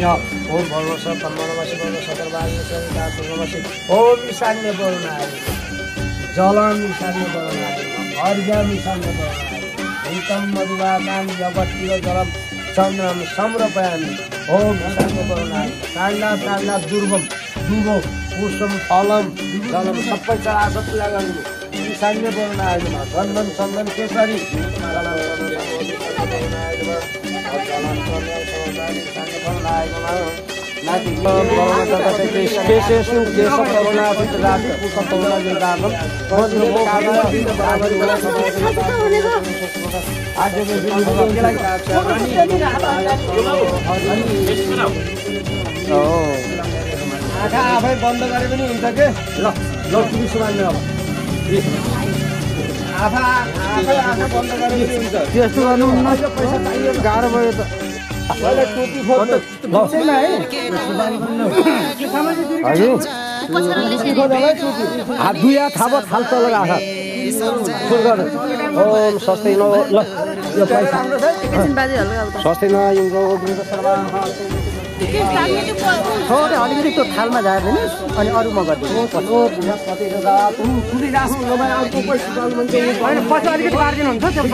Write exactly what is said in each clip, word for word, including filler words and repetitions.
ईशान्य ओम भर्वश कर्मणवासी भर्व सदरबाग्ने सरिता पूर्ववासी ओम ईशान्य वरुणाय जलम ईशान्य वरुणाय अर्घ्यम ईशान्य वरुणाय हितम मधुवाकान जगत्तिर जलम चन्द्रम समर्पयामि ओम ईशान्य वरुणाय काण्ड काण्ड दुर्गम दुर्गो पुष्पम फलम जलम सबै चढाएर पूजा गर्नु ईशान्य वरुणाय नमः चन्दन चन्दन केसरी आँखा आफै बन्द गरे पनि हुन्छ के ल ल पुलिस मान्ने अब आफा आफै आँखा बन्द गरे पनि हुन्छ त्यस्तो गर्नु पैसा चाहियो गाह्रो भयो त अहिले टोपी फोटो बसेन है हात दुई हात थाप थाल तल राख सुरु गर ओम सस्तै न ल यो पैसा सस्तै न थोरै अलिकति त्यो थालमा झार्यो भने अनि अरू म गरिदिन्छु पछि अलिकति पारिदिनुहुन्छ त्यो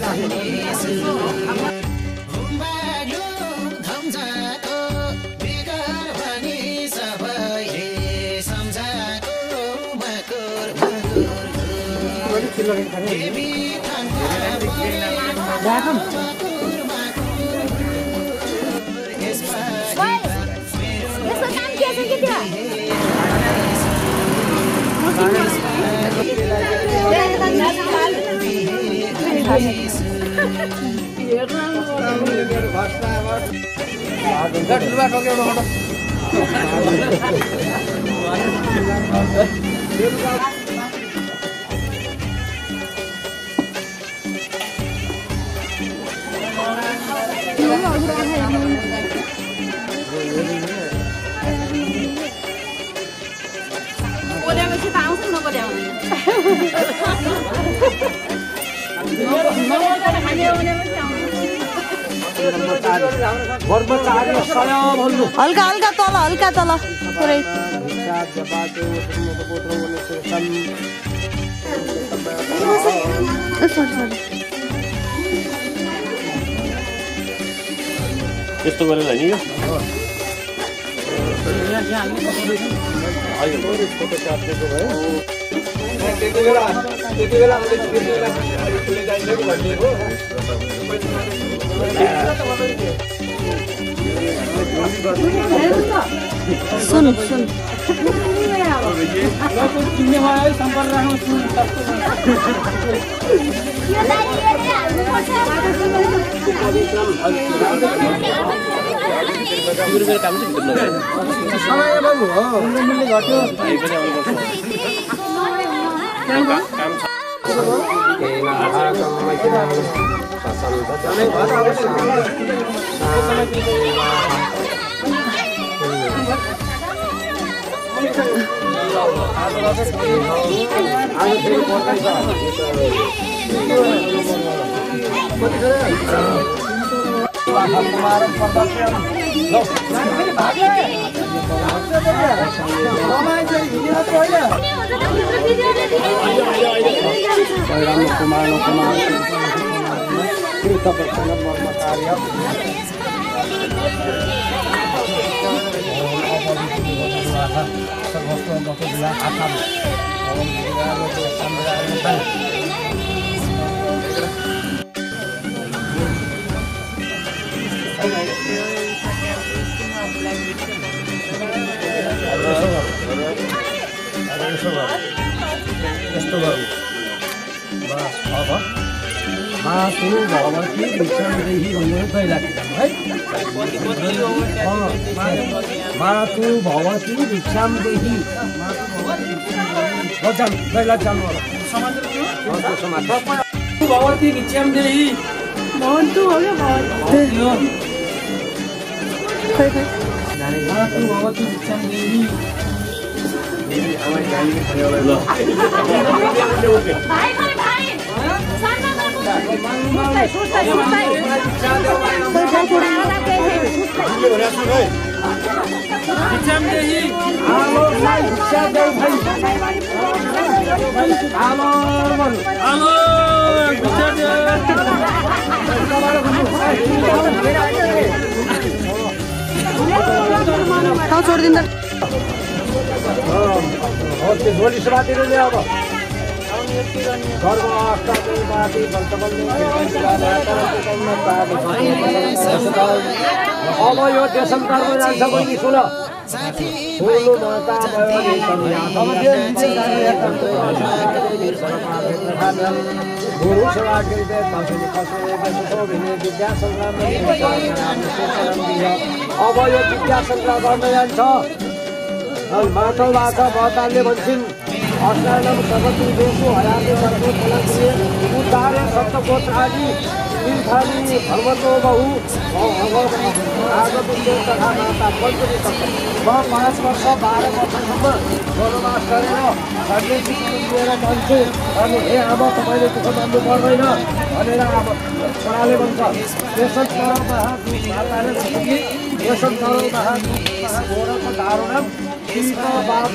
हल्का हल्का तल हल्का तल पुरै यस्तो गरेर नि यो फोटो काट्नेको भयो त्यति बेला त्यति बेला त्यति बेला फुले जाइएको भनिएको सुन सुन किन्ने भयो सम्पर्क राख्नु सुन समय बाबु हो मूल्य घट्यो यस्तो गरौँ बस अब मातु भगवती भिक्षामदेही भनेर गइराख्नु है मातु भगवती भिक्षामदेही जानु गइला जानु भगवती भिक्षामदेही भवन्तु हो क्या मातु भगवती भिक्षामदेही भाइ भाइ भाइ सुस्ता सुस्ता सुस्ता सुस्ता आलो भाइ भिक्षा देऊ भाइ आलो आलो भिक्षा देऊ ठाउँ छोडिदिँदा हो त्यो झोली सुरातिर ल्याऊ अब घरमा अष्टादेवी माथि अब यो देशान्तरमा जान्छ बहिनी सुन ठुलो माता गुरु सेवा गिर्दै दसैँ खसेर विद्या सङ्ग्राम अब यो विद्या सङ्ग्राम गर्न जान्छ माटोबाट बताले भन्छन् अस्नानम सगतु देशो हराले सर्वो फलक्रिय उद्धारे सप्तगोत्र आदि तीर्थानि भगवतो बहु आगतु तथा माता पञ्चमी सप्त म पाँच वर्ष बाह्र वर्षसम्म वनवास गरेर सन्यासी लिएर जान्छु अनि हे आमा तपाईँले दुःख मान्नु पर्दैन भनेर अब छोराले भन्छ यसो तर माताले यसो तर महागोरको दारुणम बाहिर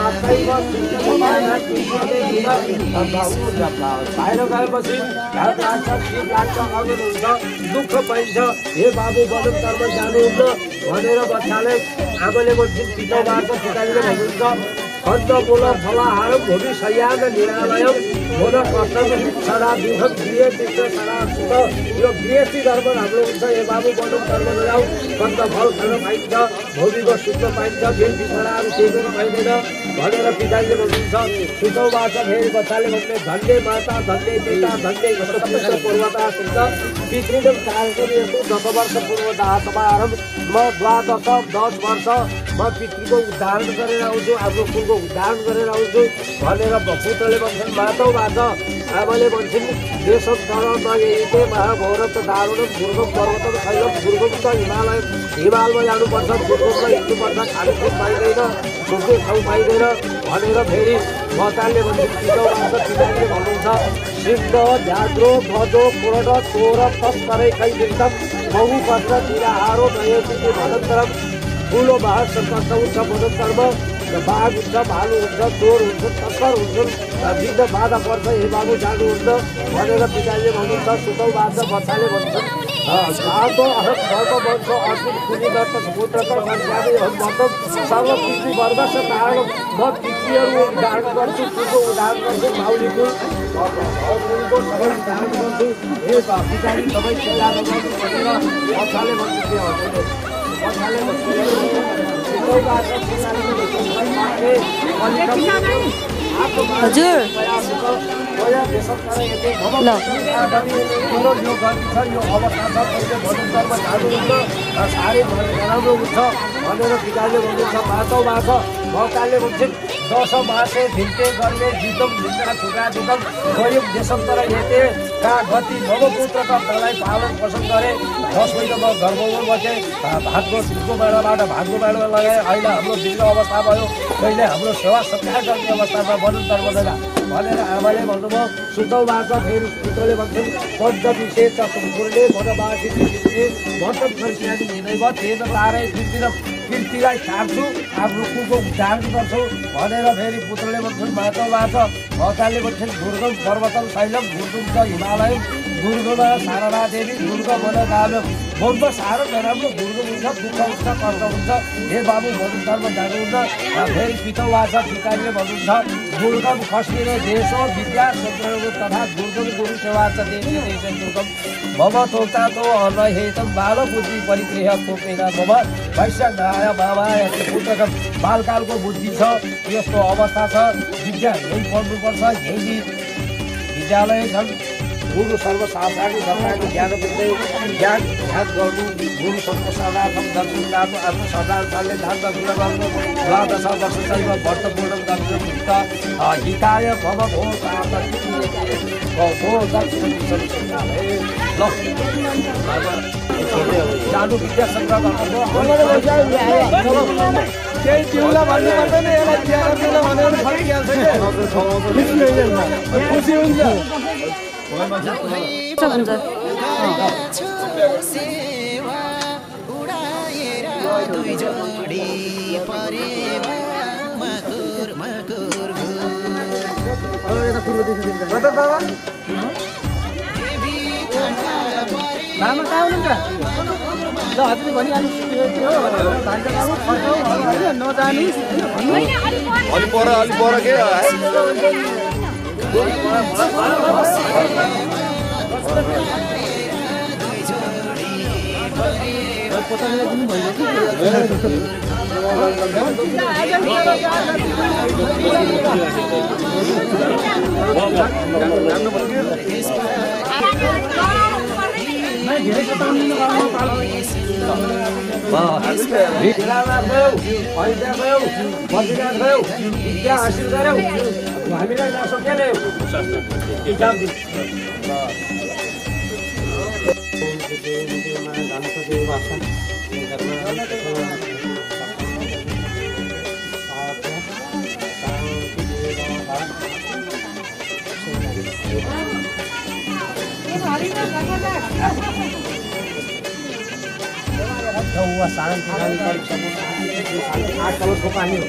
गएपछि घाट लाग्छ शीत लाग्छ अगुन हुन्छ दुःख पाइन्छ हे बाबु बदम तर्फ जानुहुन्न भनेर बच्चाले आमाले भन्छन् पिताबाट पिताजीले भन्नुहुन्छ खण्ड बोल फलाहारम भूमि शय्यान निरालयम मोद कष्टम सदा दुःखम गृह तीर्थ सदा सुख यो गृहस्थी धर्म राम्रो हुन्छ हे बाबु बदम तर्फ जाऊ खण्ड फल खान पाइन्छ भूमिको सुख पाइन्छ भेल बिछडाहरू केही पनि पाइँदैन भनेर पिताजीले भन्नुहुन्छ सुतौबाट फेरि बच्चाले भन्ने धन्य माता धन्य पिता धन्य पूर्वता हुन्छ पितृदम कार्यक्रम यस्तो दस वर्ष पूर्वता समारम्भ म द्वादश दस वर्ष म पितृको उद्धारण गरेर आउँछु आफ्नो कुलको उद्धारण गरेर आउँछु भनेर पुत्रले भन्छन् मातौबाट आमाले भन्छन् देशम धर्ममा यही महाभौरव दारुणम दुर्गम पर्वतम शैलम दुर्गम त हिमालय हिमालमा जानुपर्छ दुर्गममा हिँड्नुपर्छ खानेकुरो पाइँदैन सुत्ने ठाउँ पाइँदैन भनेर फेरि बच्चाले भन्छन् पिताबाट पिताजीले भन्नुहुन्छ सिद्ध झाद्रो भजो पुरण चोर तस्करै खै एकदम बहु पत्र तिराहारो नयति भनन्तरम ठुलो बाघ सर्कस हुन्छ भनन्तरमा बाघ हुन्छ भालु हुन्छ चोर हुन्छ तस्कर हुन्छन् वृद्ध बाधा पर्छ हे बाबु जानुहुन्न भनेर पिताजीले भन्नुहुन्छ सुतौबाट बच्चाले भन्छन् घाटो अहत धर्म वंश अर्जुन कुलीदत्त पुत्रक मान्छेहरू भन्छन् सर्व पृथ्वी वर्गस कारण म पितृहरू उद्धारण गर्छु कुलको उद्धारण गर्छु माउलीको कुलको सबै उद्धारण गर्छु हे पिताजी सबै सेवा गर्नु भनेर बच्चाले भन्छु बच्चाले हजुर ल यो गर्छ यो अवस्था छ भनन्तरमा जानुहुन्छ साह्रै राम्रो हुन्छ भनेर पिताले भन्नुहुन्छ मातौबाट बच्चाले भन्छन् दश मासे भिन्ते गर्ने जितम भिन्दा छुका दिदम गयो देशन्तर हेते का गति भव पुत्रका तलाई पालन पोषण गरे दस महिना म गर्भमा बसेँ भातको सुको बेलाबाट भातको बेलामा लगाएँ अहिले हाम्रो बिग्रो अवस्था भयो कहिले हाम्रो सेवा सत्कार गर्ने अवस्थामा वनन्तर बनेर भनेर आमाले भन्नुभयो सुतौबाट फेरि पुत्रले भन्छन् पञ्चविषे चतुर्ले मनबासी भटक खर्सियानी हिँड्दै भयो थिएन तारै दिनतिर कीर्तिलाई छाड्छु आफ्नो कुलको उद्धारण गर्छु भनेर फेरि पुत्रले भन्छन् मातौबाट बच्चाले भन्छन् दुर्गम पर्वतम शैलम दुर्गम छ हिमालय दुर्गमा शारदा देवी दुर्ग मन गाम बौद्ध साह्रो नराम्रो दुर्गम हुन्छ दुःख हुन्छ कष्ट हुन्छ हे बाबु वनन्तरमा जानुहुन्छ फेरि पितौबाट पिताजीले भन्नुहुन्छ दुर्गम खस्किने देश हो विद्या सत्रको तथा दुर्गम गुरु सेवा छ देश देश दुर्गम मम तोक्ता तो अन्न हेतम बाल बुद्धि परिग्रह तोकेन मम वैश्य नारायण बाबा पुत्रको बालकालको बुद्धि छ यस्तो अवस्था छ विद्या यही पढ्नुपर्छ यही विद्यालय छन् गुरु सर्वशास्त्रादि धर्मको ज्ञान बुझ्दै ज्ञान ध्यान गर्नु गुरु सबको सदार्थम दर्शन गर्नु आफ्नो सदार्थले ध्यान दर्शन गर्नु द्वादश वर्ष चाहिँ भट्टपूर्ण दर्शन हित हिताय भव भो भो दर्शन ल जानु विद्या सङ्ग्रह गर्नु केही तिउला भन्नु पर्दैन यसलाई चिया गर्दैन भनेर फर्किहाल्छ खुसी हुन्छ दुई जोडी परेवा मकुर मकुर लामा कहाँ हुनुहुन्छ ल हजुरले भनिहाल्नु नजानु अलि पर अलि पर के हासिल गऱ्यौ हामीलाई नसक्ने इक्जाम दिनु वो सारण आठ करोड़ को पानी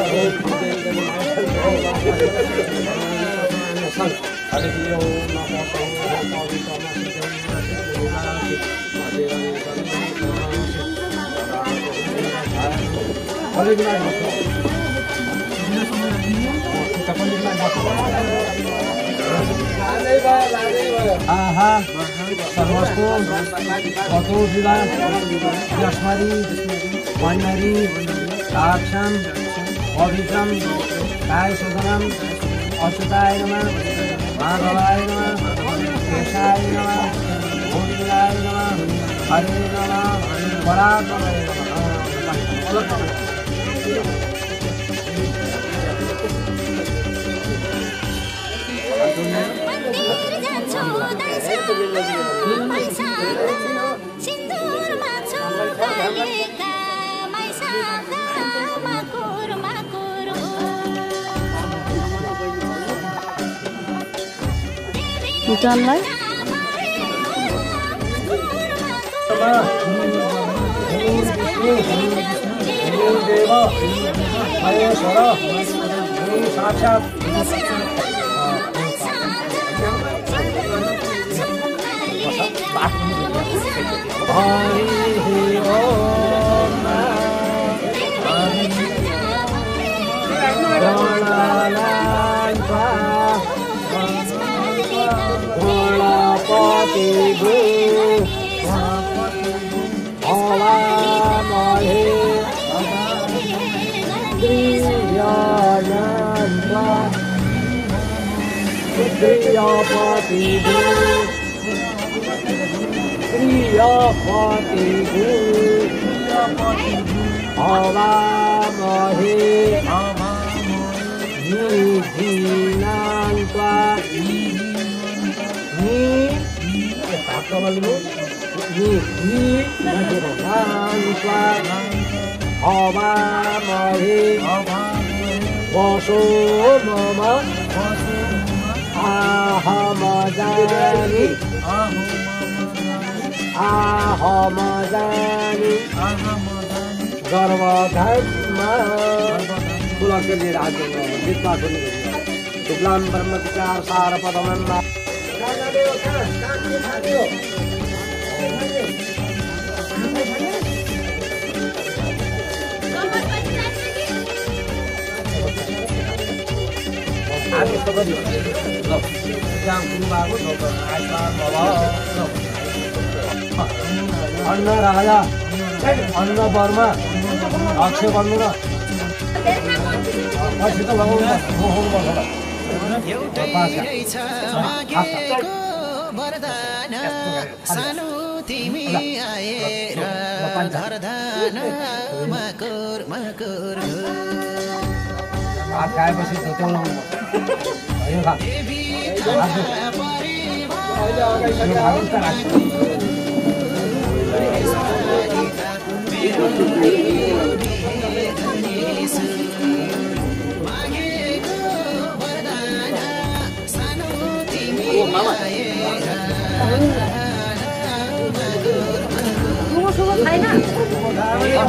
आहा सर्वस्को कतो विवाह यस्मरी वन्नरी साक्षम अभिक्रम काय सदनम अच्युताय नमः माधवाय नमः केशाय नमः गोविन्दाय नमः हरे नमः परात्मने नमः भुटानलाई साक्षात वसो मम आहमजानि आहमजानि गर्वधर्म पुलके लिएर आएको गीतमा पनि शुक्लाम ब्रह्मचार सार पदमन्मा अन्न राजा अन्न वर्मा अक्षय गर्नु र पछि त वरदान सानो तिमी आएर धरधान मकुर मकुर भात खाएपछि धोत्याउनु छैन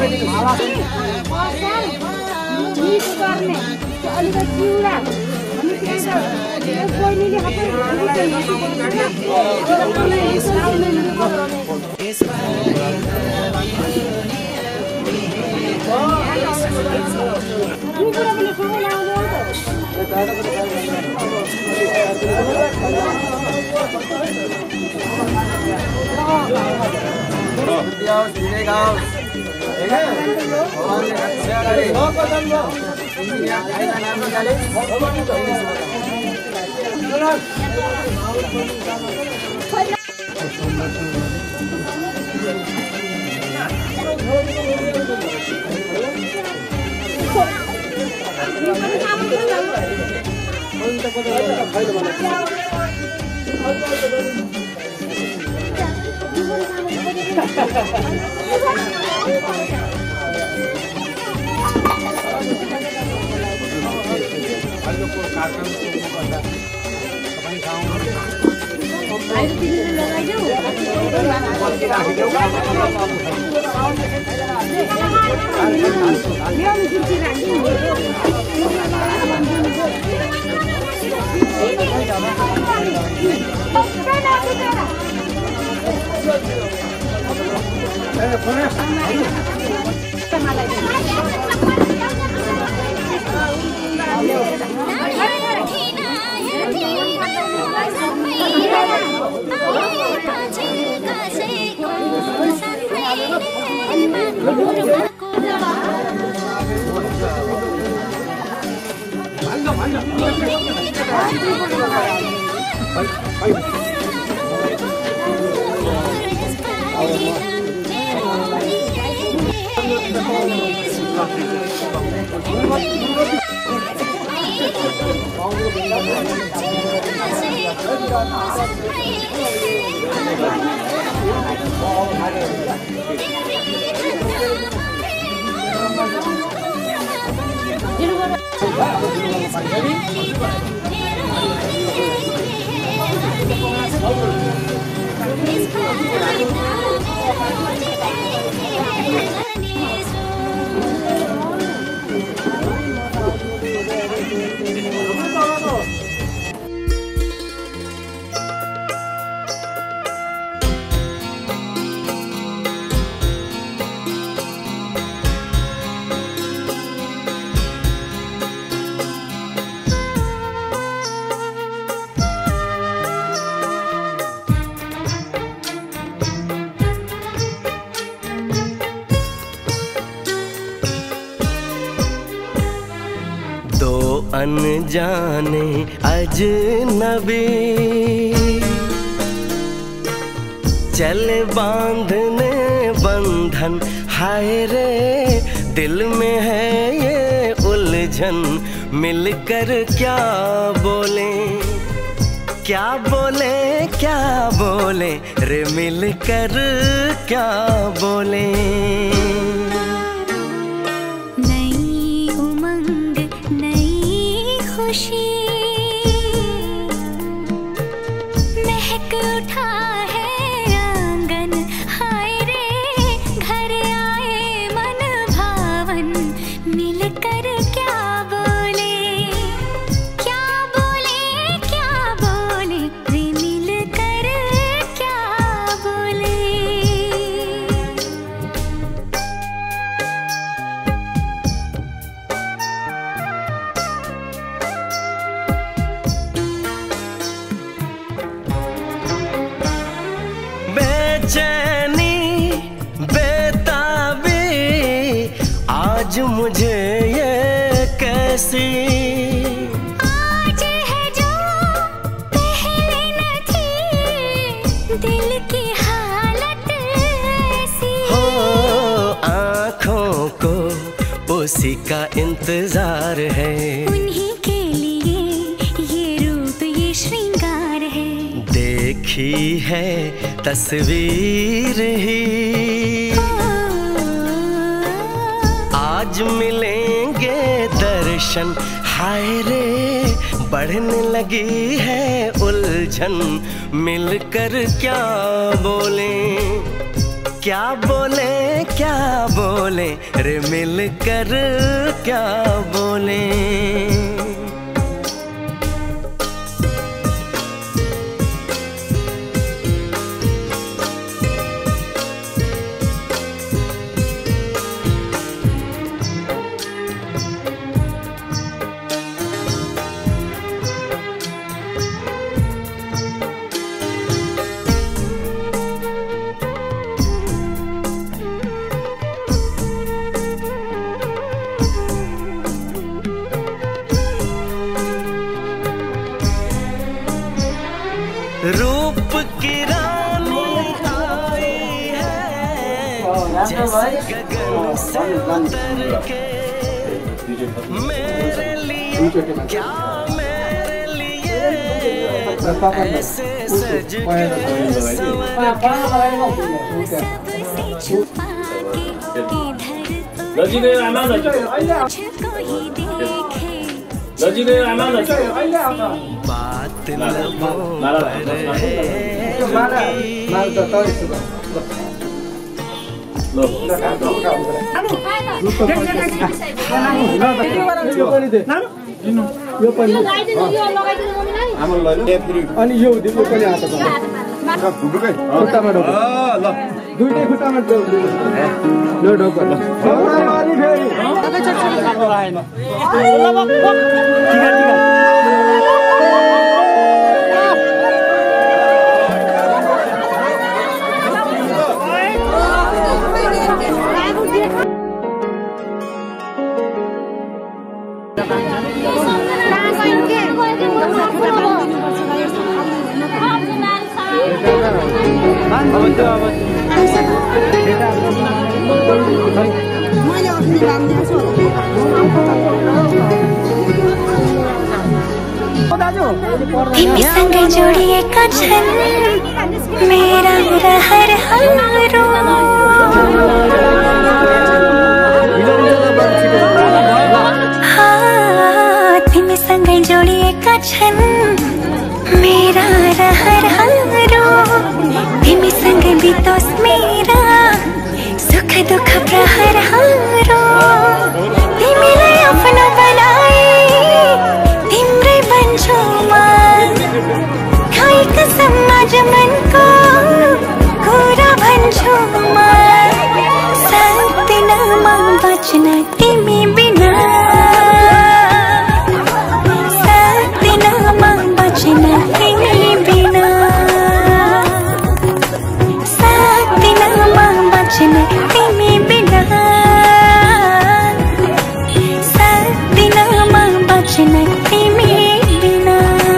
अनजाने अजनबी चले बांधने बंधन, हाय रे दिल में है ये उलझन। मिलकर क्या बोले क्या बोले क्या बोले रे, मिलकर क्या बोले। महक उठा है आंगन, हाय रे घर आए मन भावन। मिलकर क्या बोले क्या बोले क्या बोले रे, मिलकर क्या बोले। बेचैनी बेताबी आज मुझे ये कैसी, आज है जो पहले न थी, दिल की हालत ऐसी। हो आँखों को उसी का इंतजार है, उन्हीं के लिए ये रूप ये श्रृंगार है। देखी है तस्वीर ही, आज मिलेंगे दर्शन, हाय रे बढ़ने लगी है उलझन। मिलकर क्या बोले क्या बोले क्या बोले रे मिल कर क्या बोले। रूप की रानी आई है जैसे गगन से उतर के, मेरे लिए क्या मेरे लिए ऐसे सज के संवर के। सबसे छुपा के इधर तुझको ही देखे बात लबों पर अनि यो दिएको पनि हात खुट्टुकै खुट्टामा ढोक ल दुईटै खुट्टामा ढोक ल ढोक ल अनि फेरि तिमीसँग जोडिएका छन् मेरा रहरहरू, तिमीसँग जोडिएका छन् मेरा रहरहरू, तिमीसँग बितोस् मेरा सुख दुःख प्रहरहरू। तिमीलाई आफ्नो बनाए तिम्रै बन्छु म, खाई कसम आज मनको कुरा भन्छु म, सक्दिन म बच्न तिमी बिना, सक्दिन म बच्न तिमी बिना, सक्दिन म बच्न तिमी बिना, सक्दिन म बच्न तिमी बिना।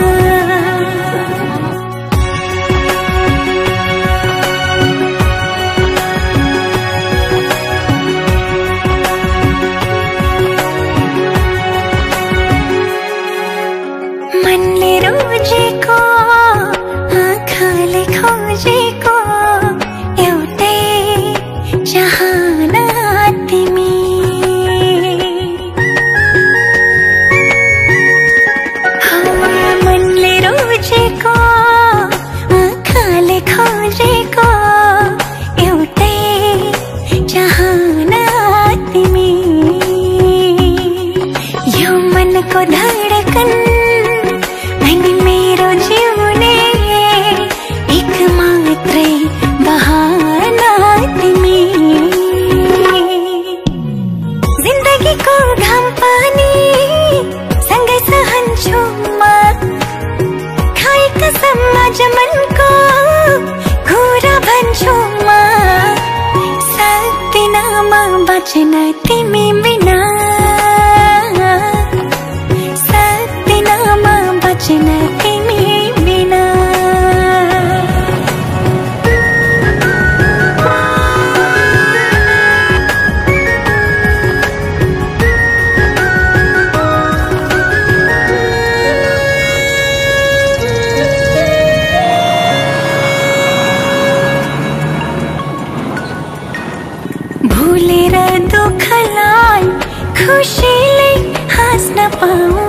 मनले रोजेको आँखाले खोजेको एउटै चाहना तिमी, मनले रोजेको आँखाले खोजेको एउटै चाहना तिमी, यो मनको धडकन अनि मेरो जिउने एक मात्रै बहाना तिमी, जिन्दगीको घाम पानी सँगै सहन्छु म, खाई कसम आज मनको कुरा भन्छु म, सक्दिन म बच्न तिमी बिना, सक्दिन म बच्न तिमी बिना। भुलेर दुःखलाई खुसीले हाँस्न पाऊँ,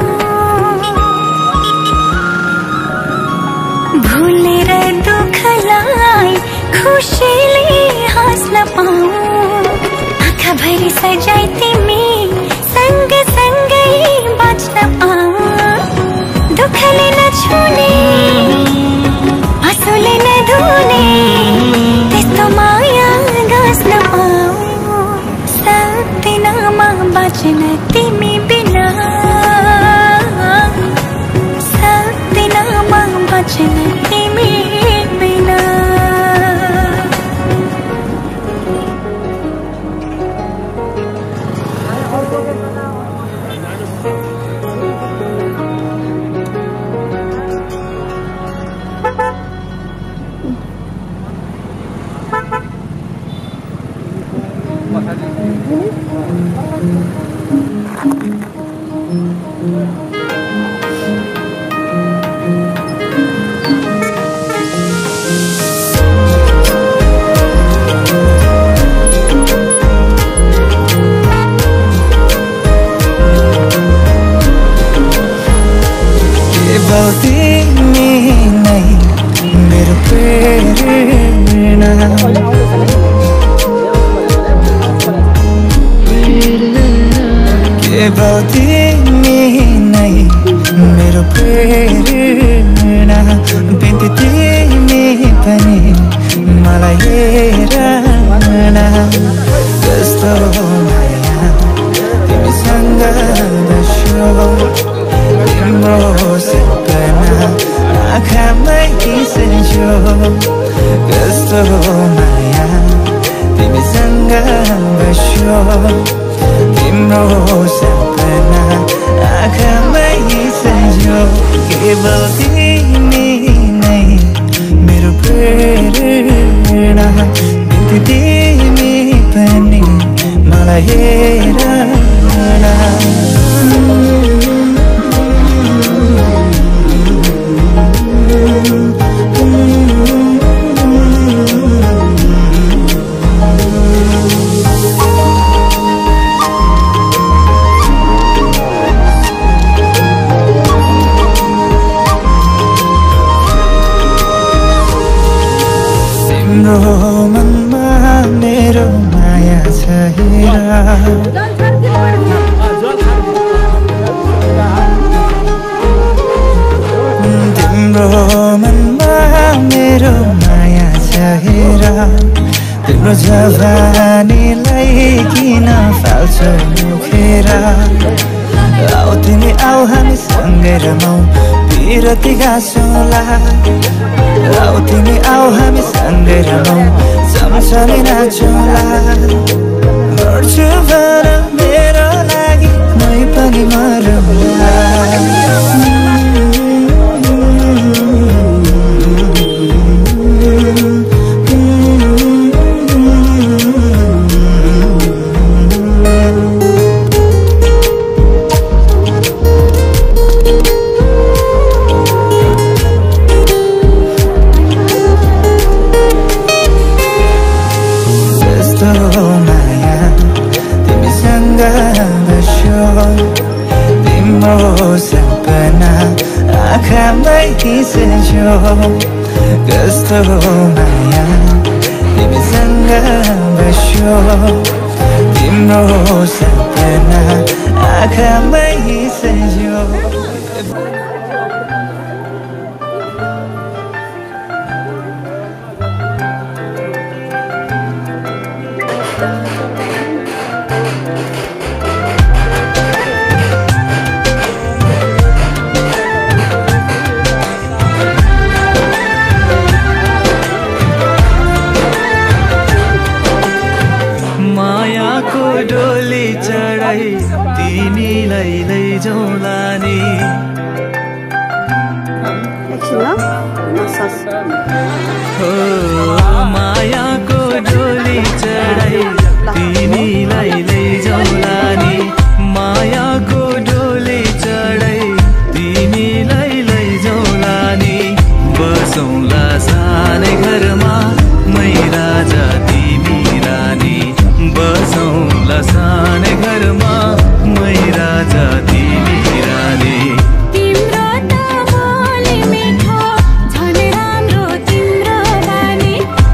भुलेर दुःखलाई खुसीले हाँस्न पाऊँ आँखाभरि सजाई तिमी सँगसँगै बाँच्न पाऊँ दुःखले नछुने आँसुले नधुने त्यस्तो माया गाँस्न पाऊँ सक्दिनमा बाँच्न तिमी बिना सक्दिनमा बाँच्न तिमी बिना तिम्रो त बोली मिठो झन् राम्रो तिम्रो बानी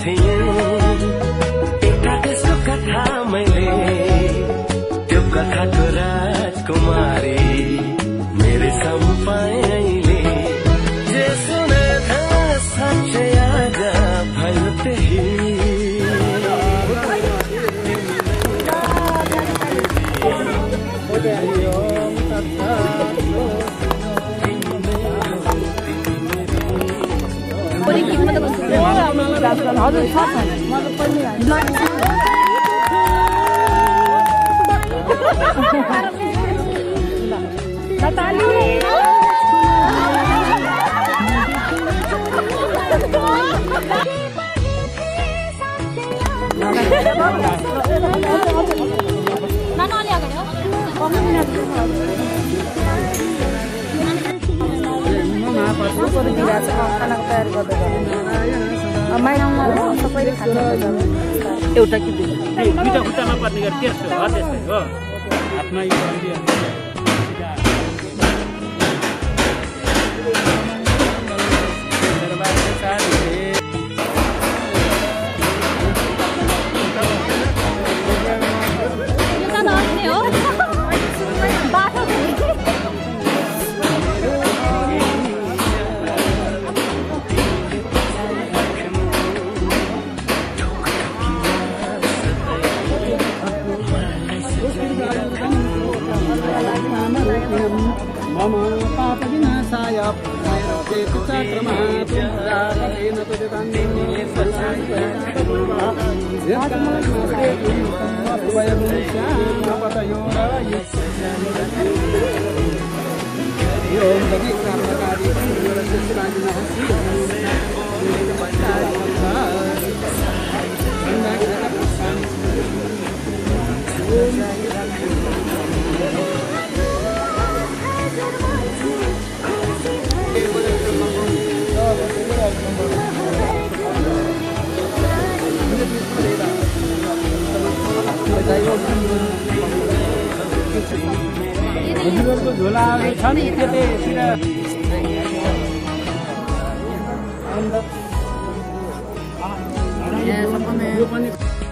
थिएँ एउटा त्यसको कथा मैले त्यो कथाको राजकुमारी मेरो सम्पाइले जे सुने था साँच्चै आज भयो त्यही हजुर छ एउटा कि दुईटा खुट्टामा पर्ने गरी त्यस्तो हो त्यस्तै हो हातमा हजुरहरूको झोलाहरू छन् त्यसले यो पनि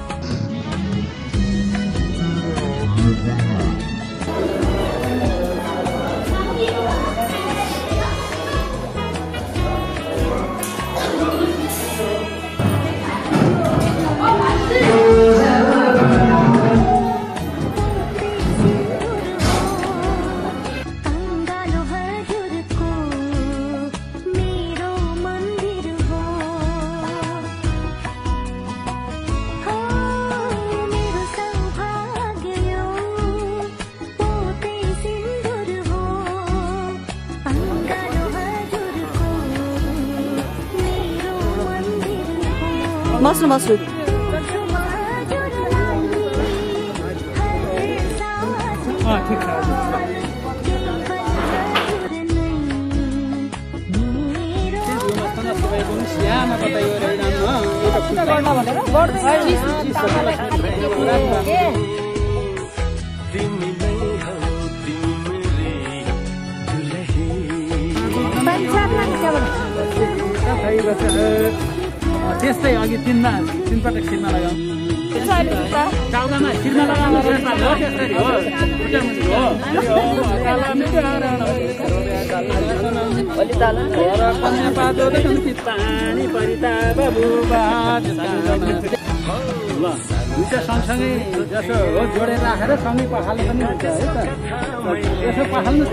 बस्नु बस्नु त्यस्तै अघि तिनमा तिन पटक शिरमा लगाऊ टाउकामा शिरमा लगाउनु हो त्यसरी हो ल दुईटा सँगसँगै जसो हो जोडेर राखेर सँगै पखाल्नु पनि हुन्छ है त यसो पखाल्नु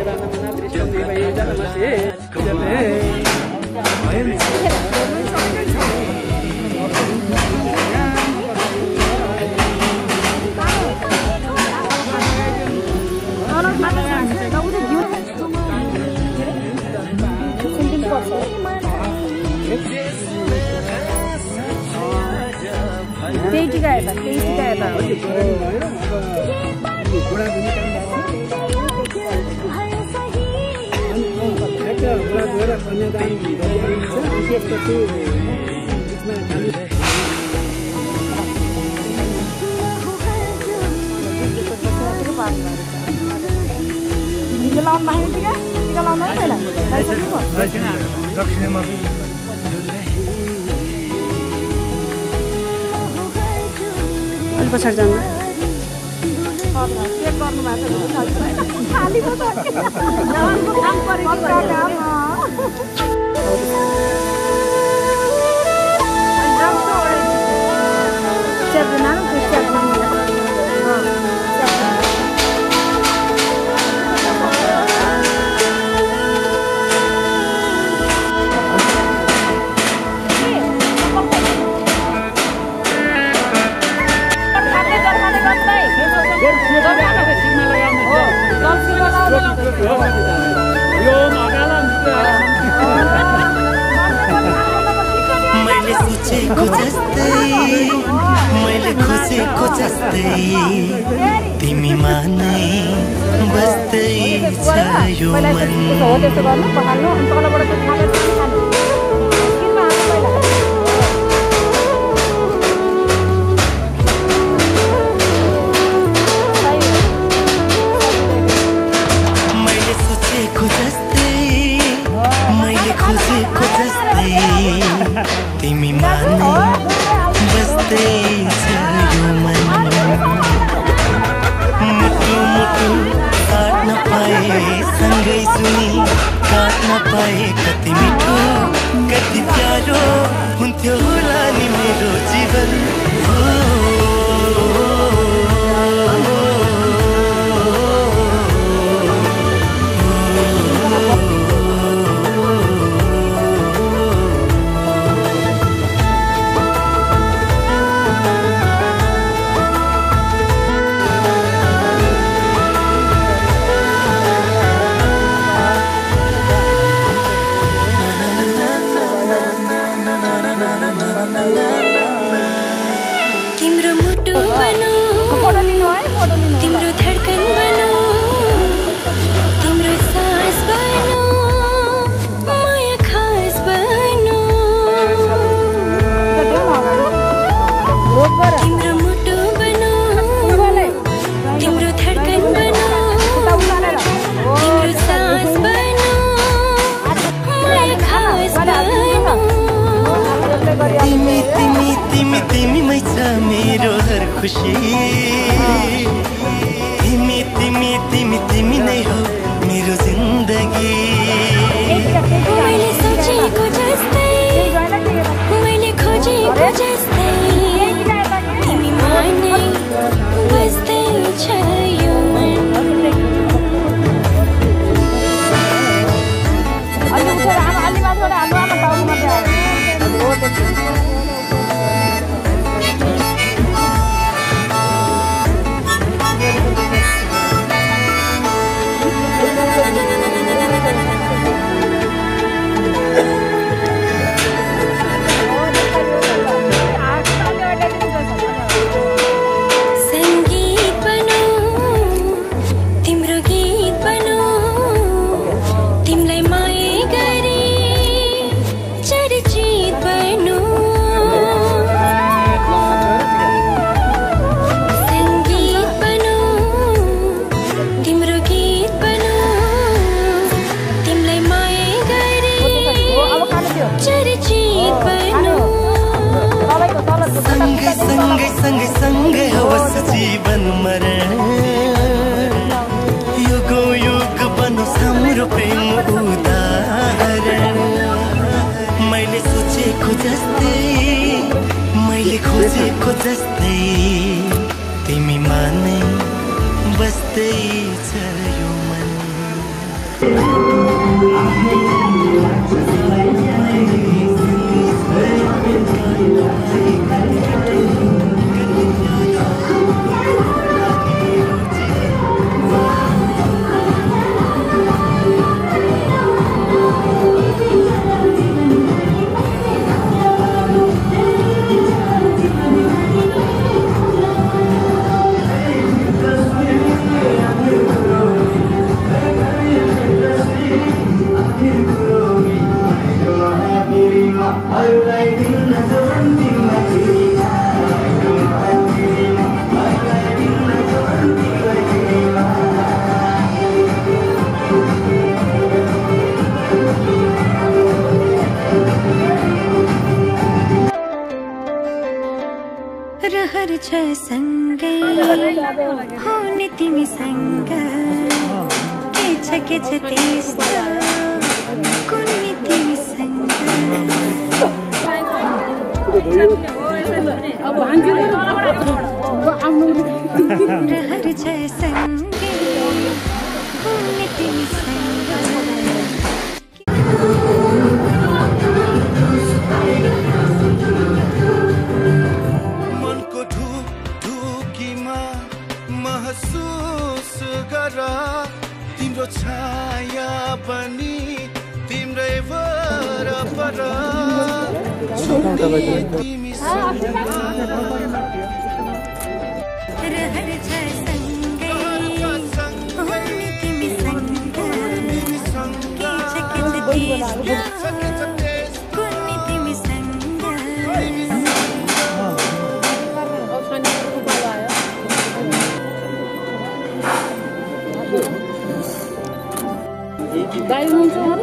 त्यही टिका हेर्दा त्यही टिका हेर्दा लाउनु भएको टिका टिका लाउनु है पहिला दक्षिणमा अलि पछाडि जानु मैले सोचेको जस्तै मैले खोजेको जस्तै तिमीमा नै बस्दै छ यो मन मैले सोचेको जस्तै मैले खोजेको जस्तै तिमीमा नै बस्दै छ यो मन मुटु मुटु काट्न पाए सँगै सुनि काट्न पाए कति मिठो कति प्यारो हुन्थ्यो होला नि मेरो जीवन तिम्रो मुटु बनो तिम्रो धडकन बनो तिम्रो सास बनो माया खास बनो तिम्रो मुटु बनो तिम्रो धडकन बनो तिम्रो सास बनो माया खास बनो तिमी तिमी तिमी तिमीमै छ मेरो हर खुसी तिमी तिमी तिमी तिमी नै हो मेरो जिन्दगी मैले सोचेको जस्तै मैले खोजेको जस्तै तिमी मानै बस्दै छ यो मन सँगै सँगै होस् जीवन मरण युगो युग बनोस् हाम्रो प्रेम उदाहरण मैले सोचेको जस्तै मैले खोजेको जस्तै तिमीमा नै बस्दै छ यो मन रहर छ संग हुने तिमीसँग के छ के छ त्यस्तो कुनै तिमीसँग रहर छ सँगै हुने तिमीसँग मनको ढुक ढुकीमा महसुस गर तिम्रो छाया पनि तिम्रै वरपर तिमीसँग रहर छ सँगै हुने तिमीसँग के छ के छ त्यस्तो कुनै तिमीसँग गाई हुन्छ अरे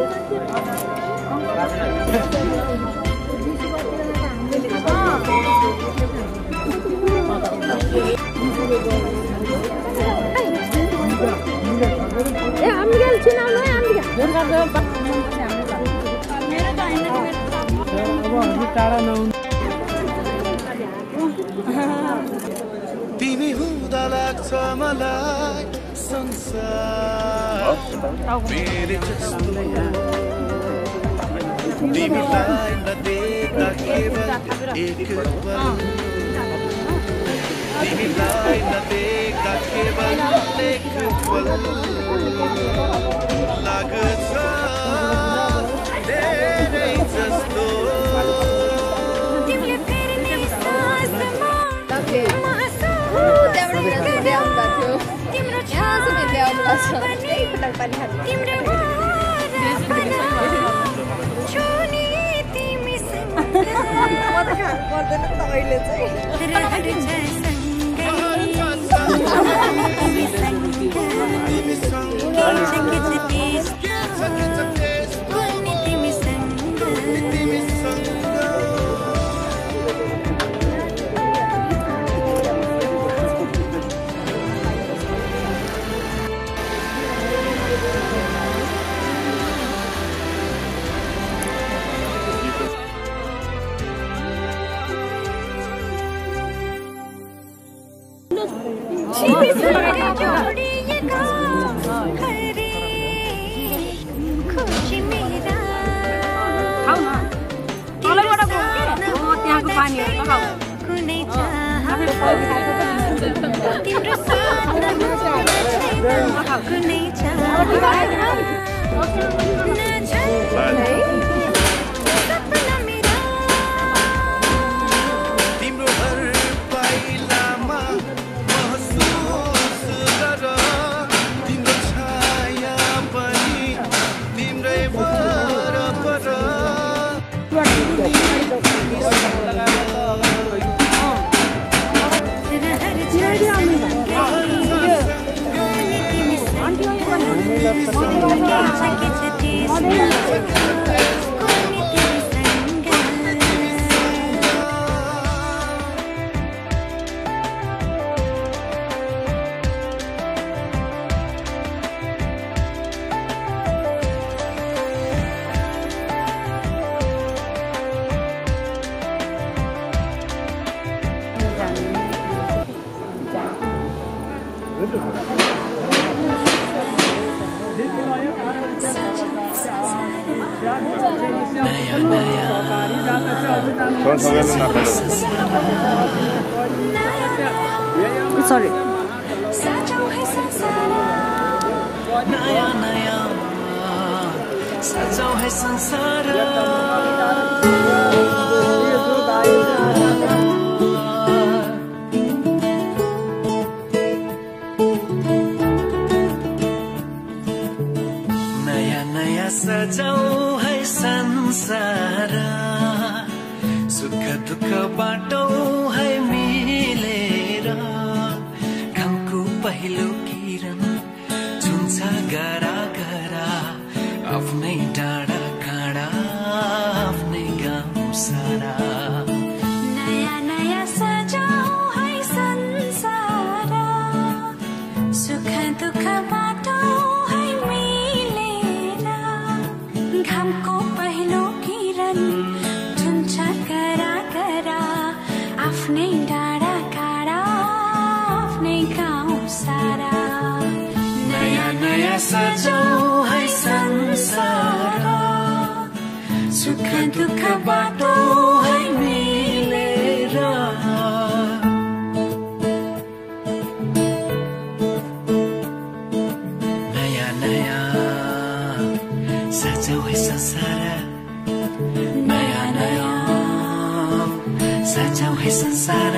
ए हामीले चिनाउनु है हामीले टाढा नहुनु तिमी हुँदा लाग्छ मलाई संसार मेरे जस्तो तिमीलाई नदेख्दा केवल एक पल तिमीलाई नदेख्दा केवल एक पल लाग्छ धेरै जस्तो तिमीले फेरि नि सासमा तिम्रो तिम्रो छुनी तिमीसँग पर्दैन त अहिले चाहिँ रहर छ सँगै तिमीसँग के छ त्यस्तो कुनै तिमीसँग जोडिएका हरे खुसी मेरा त्यहाँको पानीहरू लगाऊ कुनै चाह तिम्रो साथमा कुनै चाह सपना मेरा तिम्रो हर पाइलामा महसुस गर तिम्रो छाया पनि तिम्रै वरपर सरी नया नया सजाओ है संसार नया नया सजाओ है संसार सुख दुख बाटो है मिलेर घामको पहिलो किरण छुन्छ गरा गरा आफ्नै डाँडा काँडा आफ्नै गाउँ सारा नया नया सजाऊ है संसार सुख दुख बाटो है मिलेर घामको पहिलो किरण छुन्छ करा करा आफ्नै डाँडा काँडा आफ्नै गाउँ सारा नयाँ नयाँ सजाऊ है संसार सुख दुख बाटो है मिलेर नयाँ नयाँ सजाऊ है संसार नयाँ नयाँ सजाऊ है संसार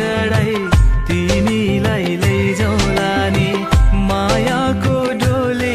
माया को डोली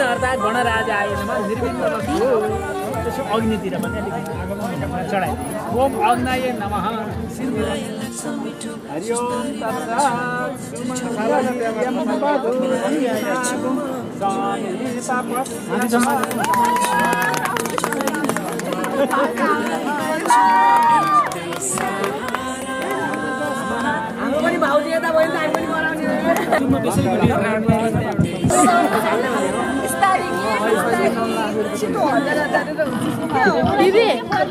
विघ्नहर्ता गणराजा आए नमः निर्विघ्न वस्तु त्यसो अग्नितिर पनि अलिकति आगमन चढाइ ओम अग्नये नमः सिन्धु हरि ओम तत्सत् सुमन सर्वयम पदो सानि पाप हाम्रो पनि भाउजू यता भयो नि त हामी पनि गराउने म बेसी भिडियो दिदी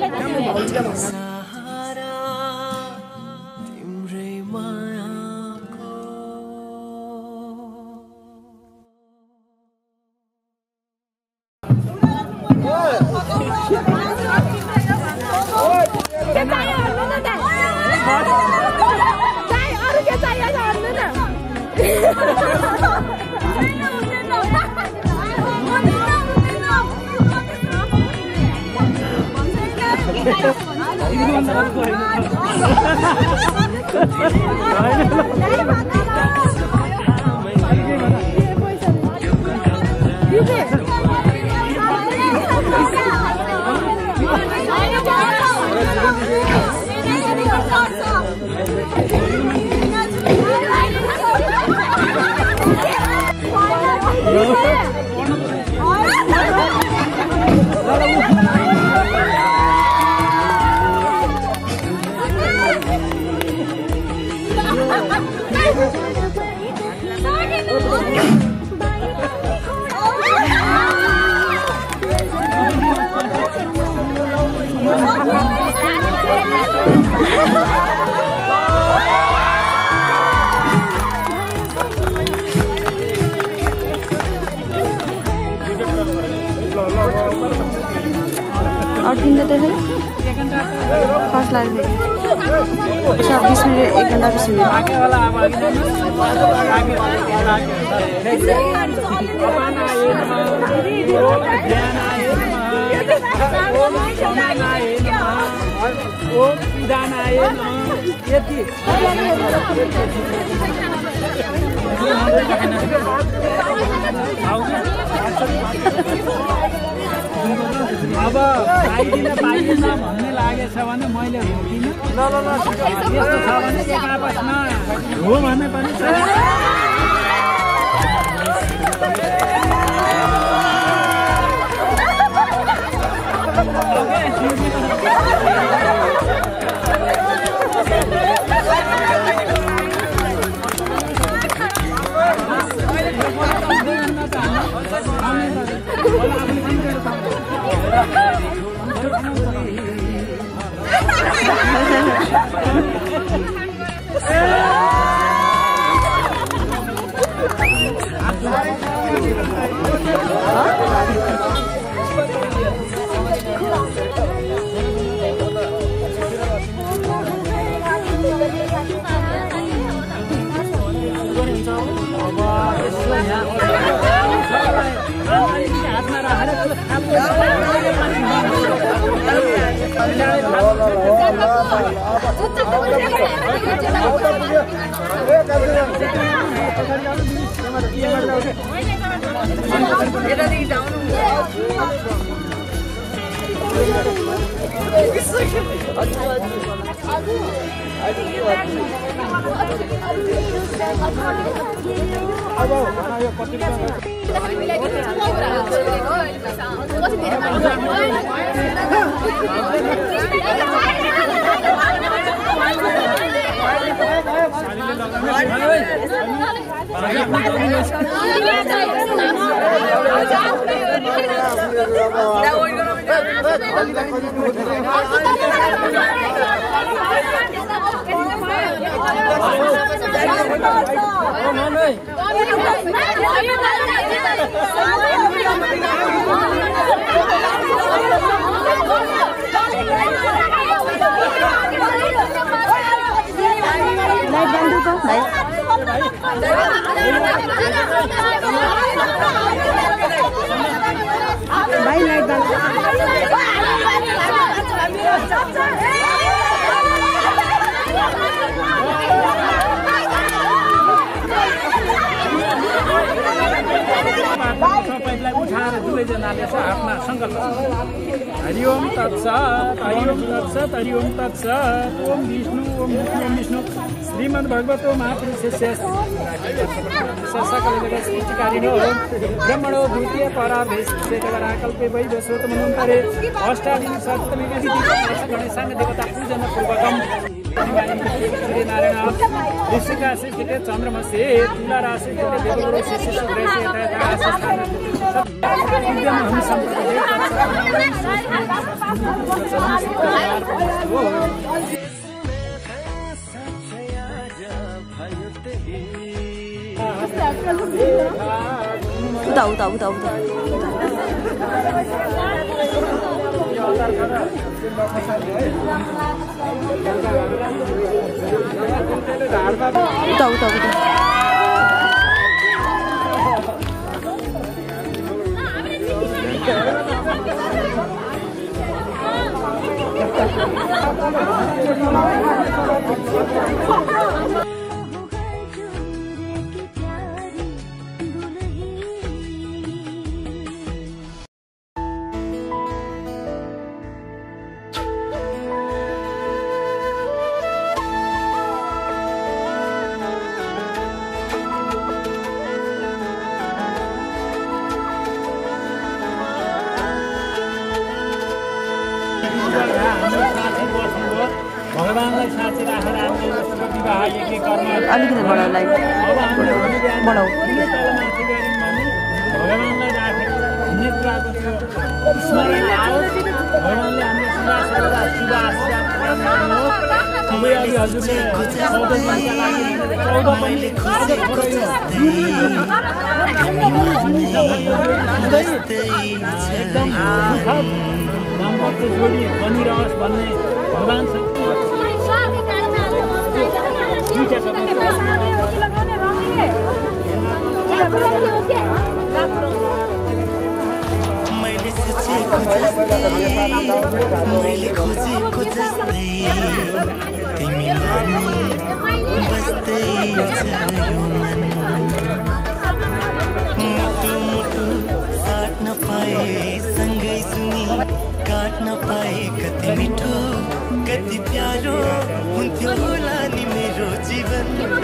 बीस मिनट एक घंटा बीस मिनट आगे वाला अब आगे आगे ओम विधानाय यति अब पाइदिन पाइदिन भन्ने लागेछ भने मैले रोकिनँ ल ल ल यस्तो छ भने एक आपसमा हो भने पनि भाई लाइट बंद सबैलाई सबैजनाले चाहिँ आफ्ना सङ्कल्प हरि ओम तत्सत हरि ओम तत्सत हरि ओम तत्सत ओम विष्णु ओम विष्णु ओम विष्णु श्रीमद् भगवतो महापुरुषस्य सकल जगत् सृष्टिकारिणो ब्रह्मणो द्वितीय पराभेषकल्पे वैवस्वतमनन्तरे अष्टादश सप्तमी गणेशाङ्ग देवता पूजन पूर्वकम श्री नारायण ऋषिका शिष्य चन्द्रमसे तुला राशि देवगुरु शिष्य सुरेश हम उता उता उता उता उता उता उता भगवानलाई साँच्चै राखेर हामीले विवाह यज्ञ गर्न अलिकति बढाउ लाइक बढाउ माथि गऱ्यौँ भने भगवानलाई राखेर नेत्राको त्यो स्मरण आओस् भगवानले हाम्रो सदा सर्वदा शुभ आशीर्वाद गर्नुहोस् सबै अघि हजुरले चौध दिनका लागि चौध पनि आज छोड्यो एकदम दाम्पत्य जोडी बनिरहोस् भन्ने भगवान मैले सोचेको जस्तै मैले खोजेको जस्तै तिमी माने बस्दै छ यो मन मुटु मुटु साट्न पाए सँगै सुनि काट्न पाए कति मिठो कति प्यारो हुन्थ्यो होला नि मेरो जीवन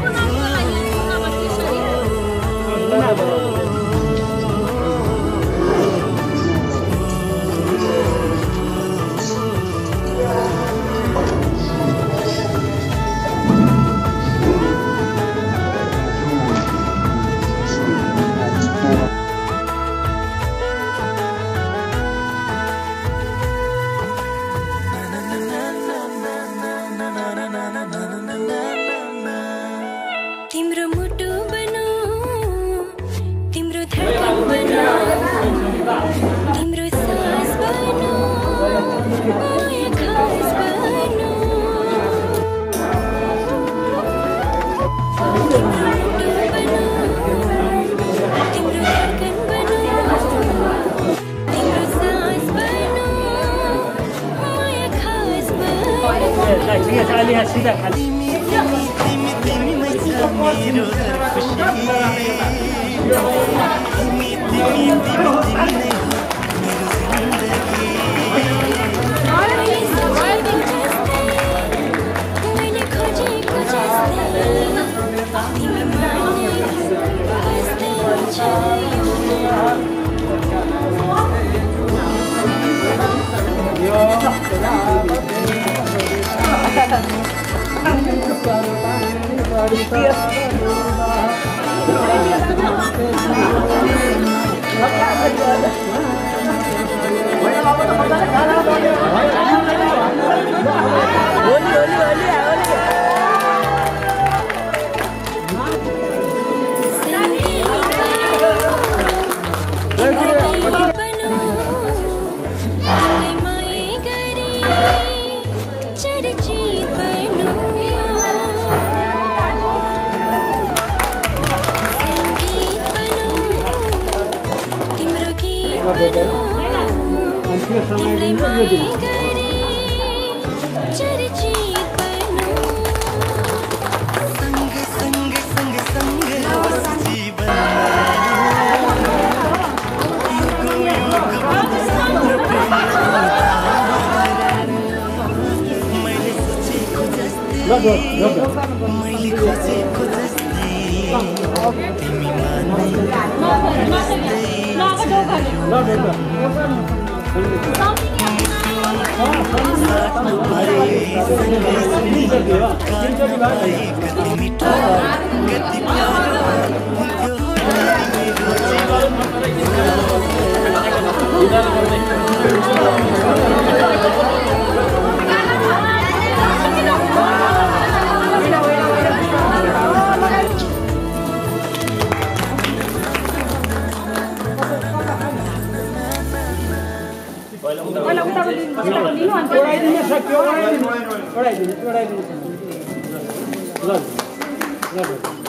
तिम्रो मुटु बनो तिम्रो धडकन बनो तिम्रो सास बनो माया खास बनो तिम्रो मुटु बनो तिम्रो धडकन बनो तिम्रो सास बनो माया खास बनो तिमी तिमी तिमी तिमी मेरो हर खुसी तिमी तिमी तिमी तिमी नै हो मेरो जिन्दगी मैले खोजेको जस्तै तिमी माने बस्दै छ जीवन मैले खोजेको जस्तै तिमी कति मिठो कति प्यारो हुन्थ्यो मेरो ओढाइदिनु सक्यो ओढाइदिनु ओढाइदिनु ओढाइदिनु ल ल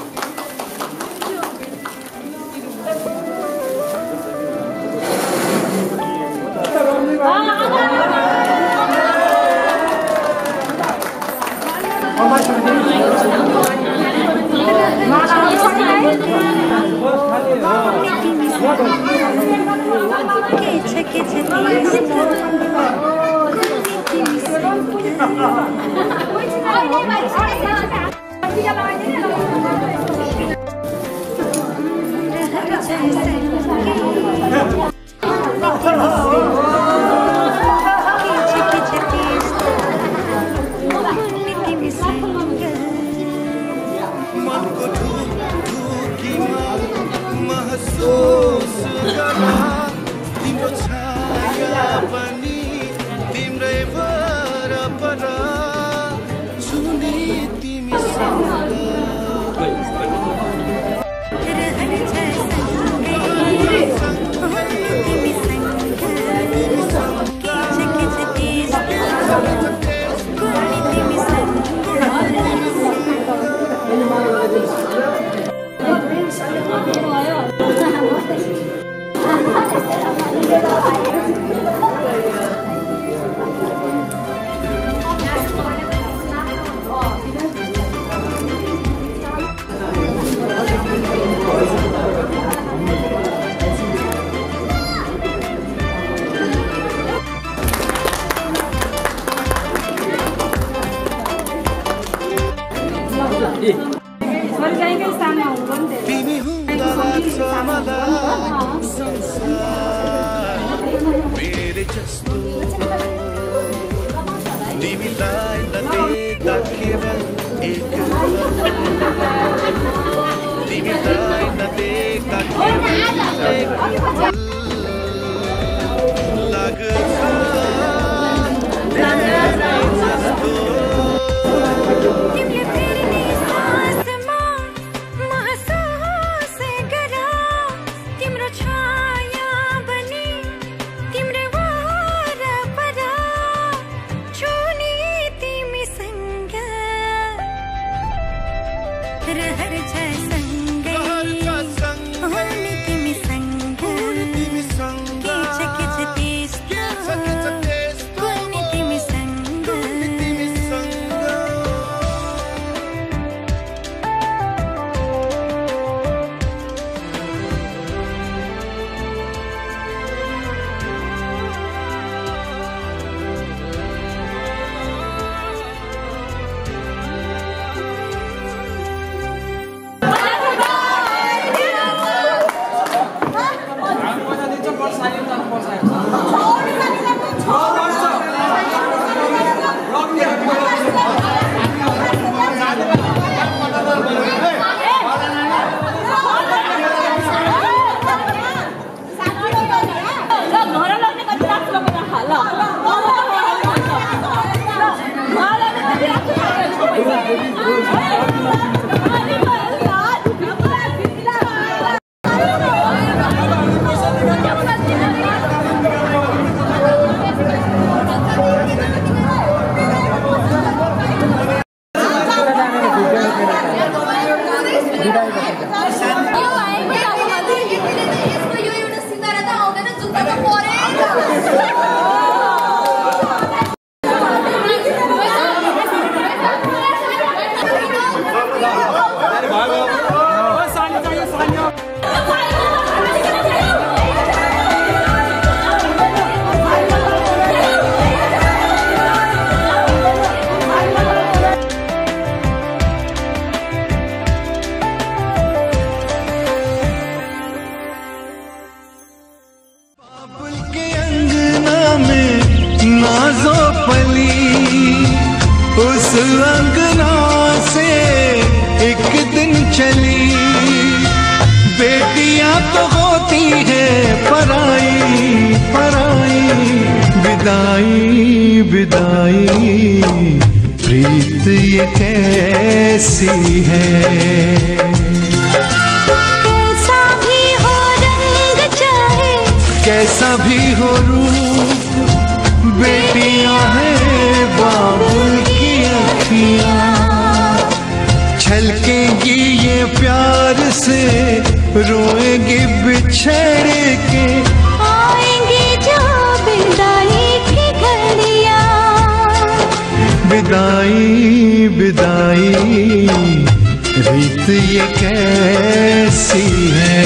तिमी हुँदा लाग्छ मलाई संसार मेरो जस्तो तिमीलाई नदेख्दा केवल एक तिमीलाई नदेख्दा केवल एक लाग्छ जस्तो रहर छ सँगै होनी तिमी सँगै इस अंगना से एक दिन चली, बेटियां तो होती है पराई पराई, विदाई विदाई प्रीत ये कैसी है। कैसा भी हो रंग चाहे, कैसा भी हो रूप, बेटियां हैं बाबुल की अखियां, छलकेंगी ये प्यार से, रोएंगी बिछड़ के, आएंगी जो विदाई की घड़ियां। विदाई विदाई रीत ये कैसी है।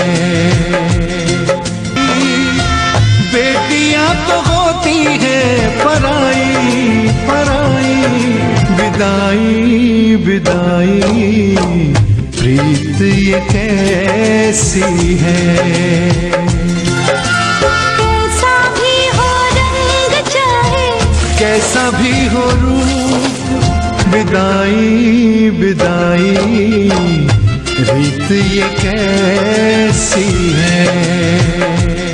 बेटियां तो होती है पराई पराई, विदाई विदाई प्रीत ये कैसी है। कैसा भी हो रंग चाहे, कैसा भी हो रूप, विदाई विदाई रीत ये कैसी है।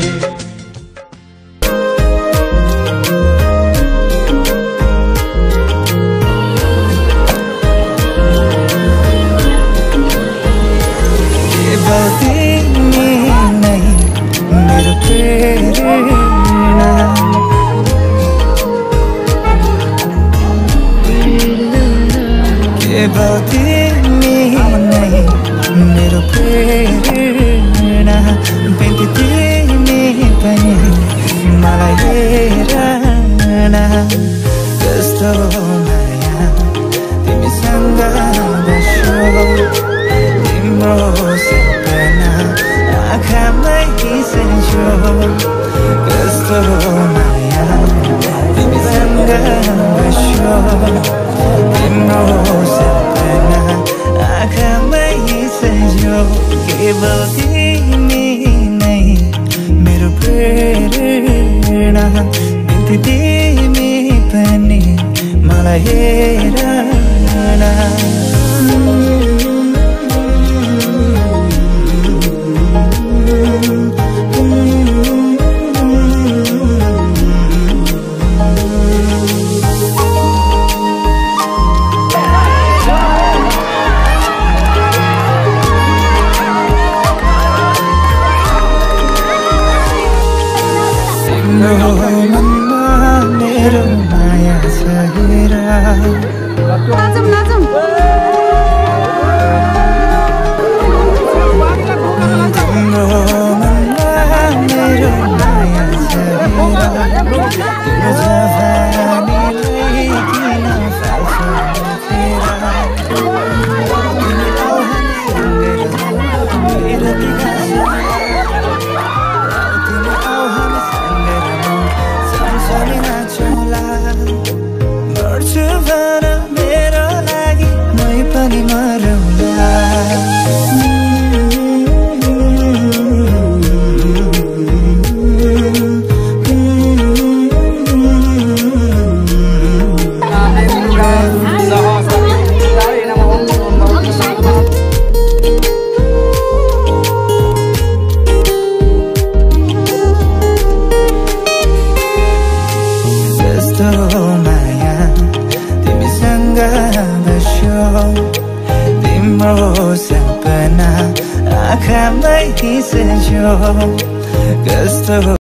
मेरो प्रेरणा बिन्ती तिमी पनि मलाई हेरन, कस्तो माया तिमीसँग बस्यो, तिम्रो सपना आँखामै सन्झ्यो, कस्तो माया तिमीसँग बस्यो, तिम्रो सपना आँखामै सन्झ्यो, केवल तिमी नै मेरो प्रेरणा बिन्ती तिमी पनि मलाई हेरन। मेरो माया सहेरा नाचौँ नाचौँ तिम्रो मनमा मेरो माया सहेरा, तिम्रो जवानीलाई किन फाल्छौ फेरा, तिमी आऊ हामीसँगै मेरो तिघासँग, तिमी आऊ हामीसँगै सँगसँगै नाचौँला, मर्छु भन मेरो लागि मै पनि मरौँला। तिम्रो सपना आँखामै सन्झ्यो, कस्तो